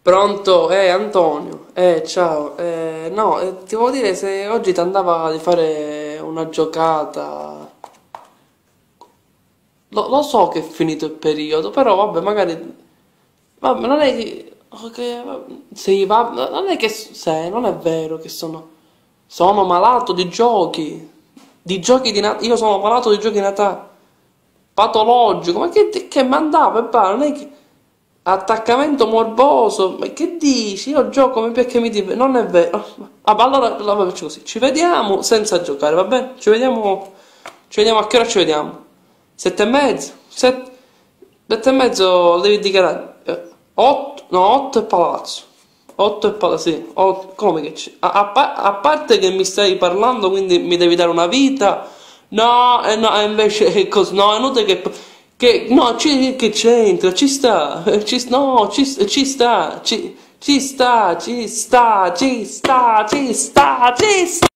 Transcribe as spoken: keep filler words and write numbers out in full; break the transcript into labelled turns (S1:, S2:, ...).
S1: Pronto? Eh, Antonio. Eh, ciao. Eh, no, eh, ti volevo dire se oggi ti andava di fare una giocata. Lo, lo so che è finito il periodo, però vabbè, magari. Vabbè, non è che. Ok, sì, va, non è che. Se, non è vero che sono. Sono malato di giochi. Di giochi di Natale. Io sono malato di giochi di Natale. Patologico. Ma che, che mandava? E va, non è che. Attaccamento morboso, ma che dici? Io gioco perché mi div... Non è vero. Ah, ma allora la faccio così. Ci vediamo senza giocare, va bene? Ci vediamo. Ci vediamo a che ora ci vediamo? Sette e mezzo? Sette, sette e mezzo devi dichiarare. Eh, otto, no, otto è palazzo. Otto è palazzo, sì. Otto- come che c'è? A, a pa- a parte che mi stai parlando, quindi mi devi dare una vita. No, e no, e invece è così. No, è inutile che. Che, no, ci, che c'entra? Ci sta, ci, no, ci, ci sta, ci, ci sta, ci sta, ci sta, ci sta, ci sta.